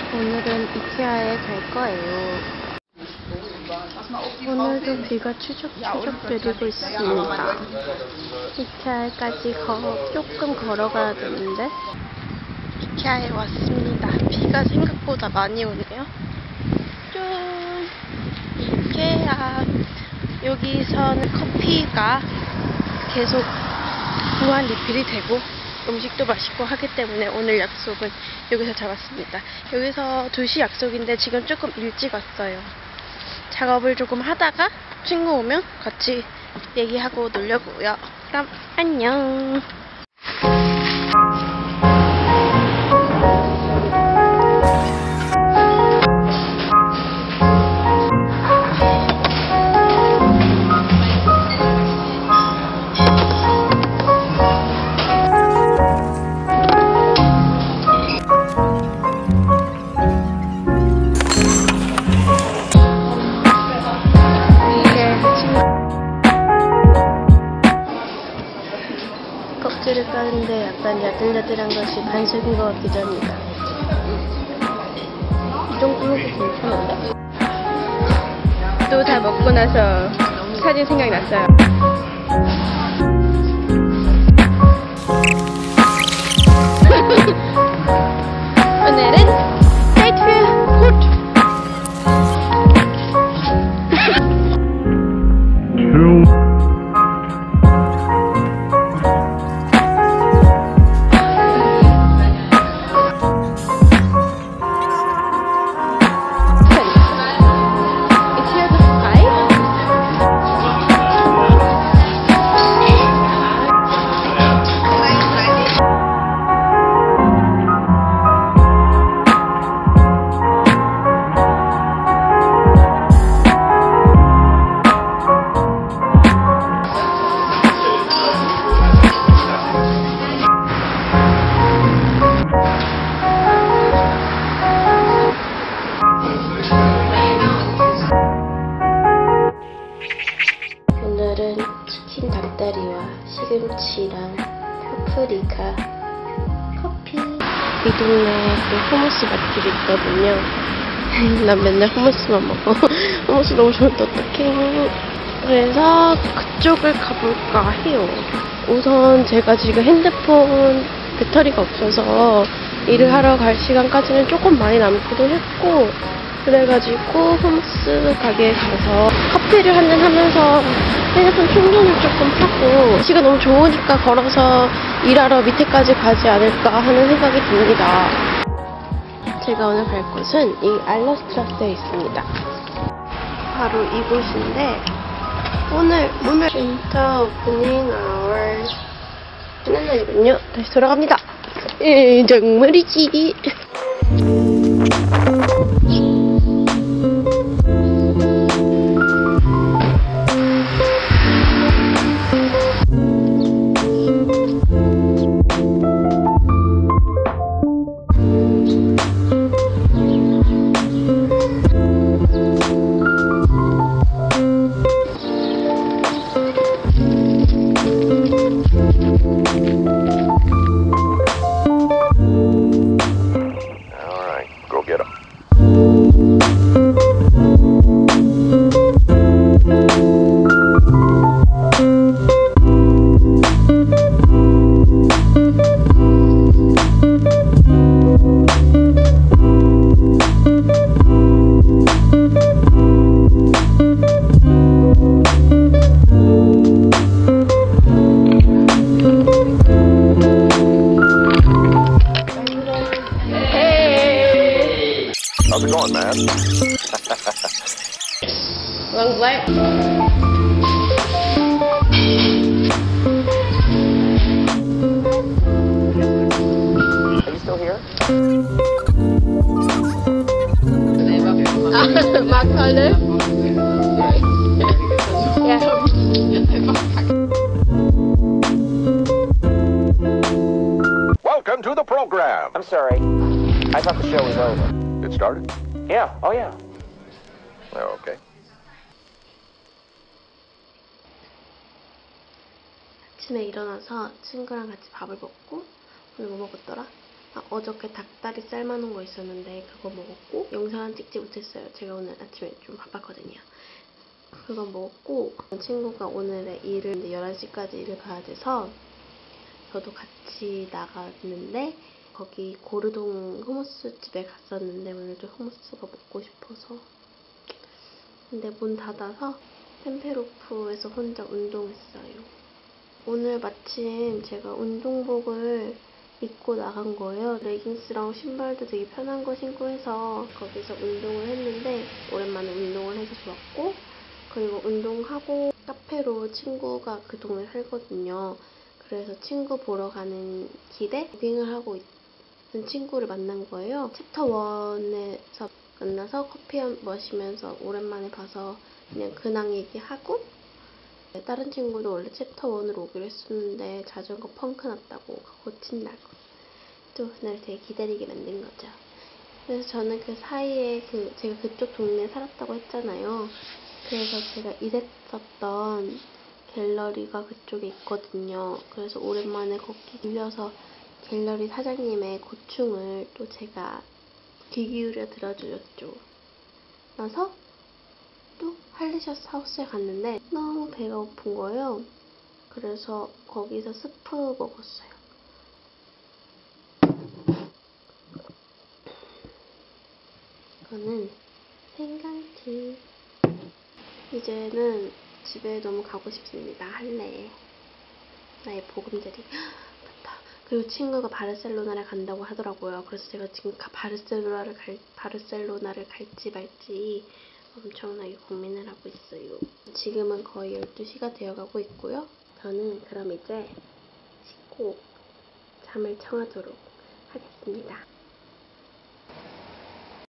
오늘은 이케아에 갈 거예요. 오늘도 비가 추적추적 내리고 있습니다. 이케아까지 조금 걸어가야 되는데 이케아에 왔습니다. 비가 생각보다 많이 오네요. 짠! 이케아. 여기서는 커피가 계속 무한 리필이 되고 음식도 맛있고 하기 때문에 오늘 약속은 여기서 잡았습니다. 여기서 2시 약속인데 지금 조금 일찍 왔어요. 작업을 조금 하다가 친구 오면 같이 얘기하고 놀려고요. 그럼 안녕. 껍질을 까는데 약간 야들야들한 것이 반숙인 것 같기도 합니다. 이 정도면 괜찮은데? 또 다 먹고 나서 사진 생각났어요. 오늘은 스트레이트 푸드! 오늘은 치킨 닭다리와 시금치랑 파프리카, 커피. 이 동네에 또 후무스 맛집이 있거든요. 난 맨날 후무스만 먹어. 후무스 너무 좋은데 어떡해. 그래서 그쪽을 가볼까 해요. 우선 제가 지금 핸드폰 배터리가 없어서 일을 하러 갈 시간까지는 조금 많이 남기도 했고, 그래가지고 후무스 가게에 가서 커피를 한잔 하면서 핸드폰 충전을 조금 하고, 시가 너무 좋으니까 걸어서 일하러 밑에까지 가지 않을까 하는 생각이 듭니다. 제가 오늘 갈 곳은 이 알러스트라스에 있습니다. 바로 이곳인데 오늘 문을 진짜 오프닝 아워 지난 날이군요. 다시 돌아갑니다. 정말이지. How's it going, man? Long flight. Are you still here? My color. Yeah. Welcome to the program. I'm sorry. I thought the show was over. It started? Yeah. Oh, yeah. Oh, okay. 아침에 일어나서 친구랑 같이 밥을 먹고 오늘 뭐 먹었더라? 어저께 닭다리 삶아놓은 거 있었는데 그거 먹었고, 영상은 찍지 못했어요. 제가 오늘 아침에 좀 바빴거든요. 그거 먹었고, 친구가 오늘의 일을 11시까지 일을 가야 돼서 저도 같이 나갔는데, 거기 고르동 후무스 집에 갔었는데 오늘도 후무스가 먹고 싶어서. 근데 문 닫아서 템페로프에서 혼자 운동했어요. 오늘 마침 제가 운동복을 입고 나간 거예요. 레깅스랑 신발도 되게 편한 거 신고 해서 거기서 운동을 했는데 오랜만에 운동을 해서 좋았고, 그리고 운동하고 카페로 친구가 그 동네 살거든요. 그래서 친구 보러 가는 길에 조깅을 하고 있는 친구를 만난 거예요. 챕터 1에서 만나서 커피 마시면서 오랜만에 봐서 그냥 근황 얘기하고, 다른 친구도 원래 챕터 1으로 오기로 했었는데 자전거 펑크 났다고 고친다고 또 그날 되게 기다리게 만든 거죠. 그래서 저는 그 사이에 제가 그쪽 동네에 살았다고 했잖아요. 그래서 제가 일했었던 갤러리가 그쪽에 있거든요. 그래서 오랜만에 거기 들려서 갤러리 사장님의 고충을 또 제가 귀 기울여 들어주었죠. 나서 또 할리셔스 하우스에 갔는데 너무 배가 고픈 거예요. 그래서 거기서 스프 먹었어요. 이거는 생강티. 이제는 집에 너무 가고 싶습니다. 할래. 나의 보금자리. 맞다. 그리고 친구가 바르셀로나를 간다고 하더라고요. 그래서 제가 지금 바르셀로나를 갈지 말지 엄청나게 고민을 하고 있어요. 지금은 거의 12시가 되어가고 있고요. 저는 그럼 이제 씻고 잠을 청하도록 하겠습니다.